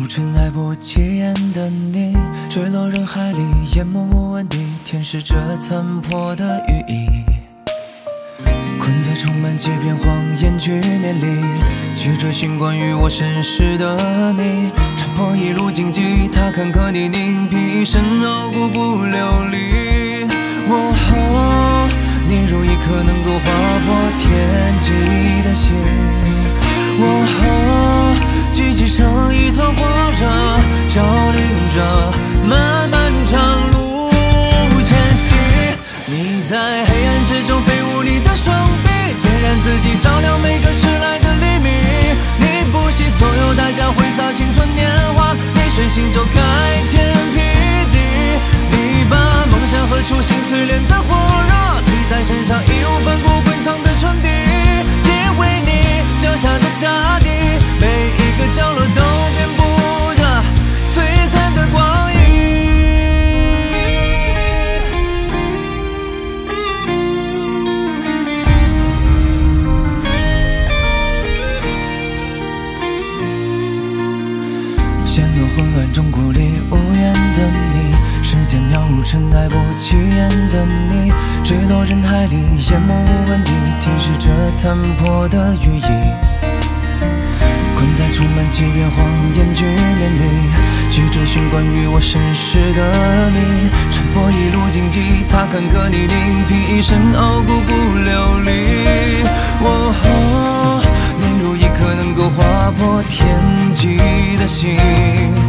入尘埃不起眼的你，坠落人海里，淹没无闻地舔舐着残破的羽翼。困在充满欺骗谎言局面里，去追寻关于我身世的谜，穿破一路荆棘，踏坎坷泥泞，披一身傲骨不流离。你如一颗能够划破天际的星，聚集成一团火热，照亮着漫漫长路前行。你在黑暗之中挥舞你的双臂，点燃自己，照亮每个迟来的黎明。你不惜所有代价挥洒青春年华，你随行就开天辟地。你把梦想和初心淬炼的火热，披在身上，义无反顾滚烫的传递。因为你脚下的大地，每一个角落都遍布着璀璨的光影。陷入混乱中孤立无援的你，时间渺如尘埃不起眼的你，坠落人海里，淹没无闻地舔舐着残破的羽翼。困在充满欺骗谎言局面里，去追寻关于我身世的谜，穿破一路荆棘，踏坎坷泥泞，披一身傲骨不流离。你如一颗能够划破天际的星。